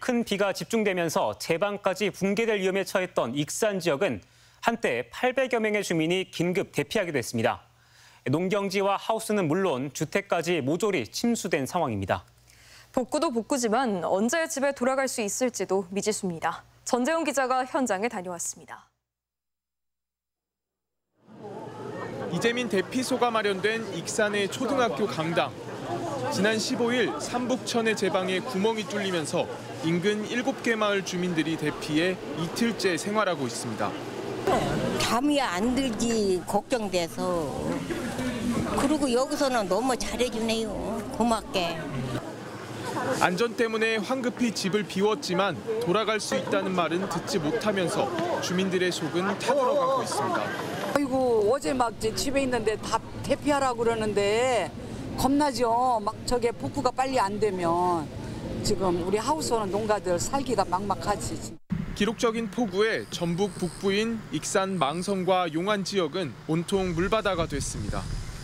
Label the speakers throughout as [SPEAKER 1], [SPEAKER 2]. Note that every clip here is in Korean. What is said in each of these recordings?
[SPEAKER 1] 큰 비가 집중되면서 제방까지 붕괴될 위험에 처했던 익산 지역은 한때 800여 명의 주민이 긴급 대피하기도 했습니다. 농경지와 하우스는 물론 주택까지 모조리 침수된 상황입니다.
[SPEAKER 2] 복구도 복구지만 언제 집에 돌아갈 수 있을지도 미지수입니다. 전재훈 기자가 현장에 다녀왔습니다.
[SPEAKER 3] 이재민 대피소가 마련된 익산의 초등학교 강당. 지난 15일 삼북천의 제방에 구멍이 뚫리면서 인근 7개 마을 주민들이 대피해 이틀째 생활하고 있습니다.
[SPEAKER 4] 잠이 안 들지 걱정돼서. 그리고 여기서는 너무 잘해주네요. 고맙게.
[SPEAKER 3] 안전 때문에 황급히 집을 비웠지만 돌아갈 수 있다는 말은 듣지 못하면서 주민들의 속은 타들어가고 있습니다.
[SPEAKER 5] 아이고 어제 막 집에 있는데 다 대피하라고 그러는데 겁나죠. 막 저게 복구가 빨리 안 되면 지금 우리 하우스오는 농가들 살기가 막막하지.
[SPEAKER 3] 기록적인 폭우에 전북 북부인 익산 망성과 용안 지역은 온통 물바다가 됐습니다.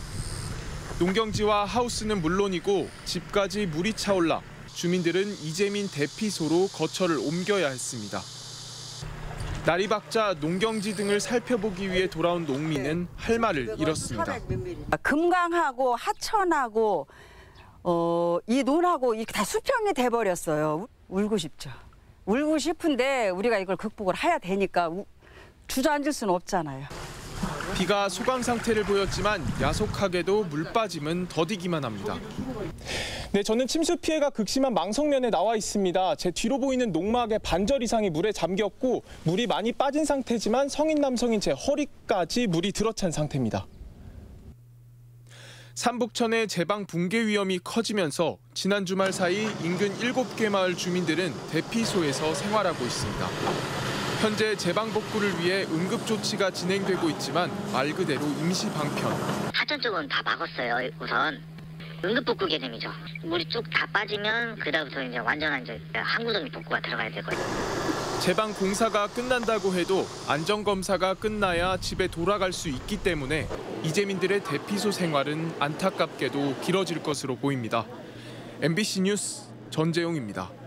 [SPEAKER 3] 농경지와 하우스는 물론이고 집까지 물이 차올라 주민들은 이재민 대피소로 거처를 옮겨야 했습니다. 날이 밝자 농경지 등을 살펴보기 위해 돌아온 농민은 할 말을 잃었습니다.
[SPEAKER 6] 금강하고 하천하고 이 논하고 이렇게 다 수평이 돼버렸어요. 울고 싶죠. 울고 싶은데 우리가 이걸 극복을 해야 되니까 주저앉을 수는 없잖아요.
[SPEAKER 3] 비가 소강 상태를 보였지만 야속하게도 물 빠짐은 더디기만 합니다.
[SPEAKER 7] 네, 저는 침수 피해가 극심한 망성면에 나와 있습니다. 제 뒤로 보이는 농막의 반절 이상이 물에 잠겼고 물이 많이 빠진 상태지만 성인 남성인 제 허리까지 물이 들어찬 상태입니다. 삼북천의 제방 붕괴 위험이 커지면서 지난 주말 사이 인근 7개 마을 주민들은 대피소에서 생활하고 있습니다. 현재 제방 복구를 위해 응급 조치가 진행되고 있지만 말 그대로 임시 방편.
[SPEAKER 8] 하천 쪽은 다 막았어요. 우선 응급 복구 개념이죠. 물이 쭉 다 빠지면 그다음부터 이제 완전한 항구동이 복구가 들어가야 되고요.
[SPEAKER 3] 제방 공사가 끝난다고 해도 안전 검사가 끝나야 집에 돌아갈 수 있기 때문에 이재민들의 대피소 생활은 안타깝게도 길어질 것으로 보입니다. MBC 뉴스 전재용입니다.